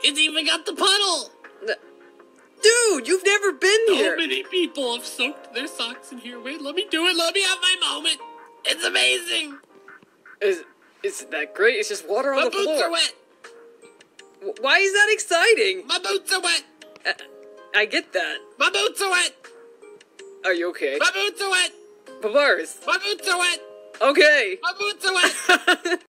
It's even got the puddle! Dude, you've never been here! So many people have soaked their socks in here. Wait, let me do it. Let me have my moment. It's amazing. Isn't that great? It's just water on the floor. My boots are wet. Why is that exciting? My boots are wet. I get that. My boots are wet. Are you okay? My boots are wet. Papyrus. My boots are wet. Okay. My boots are wet.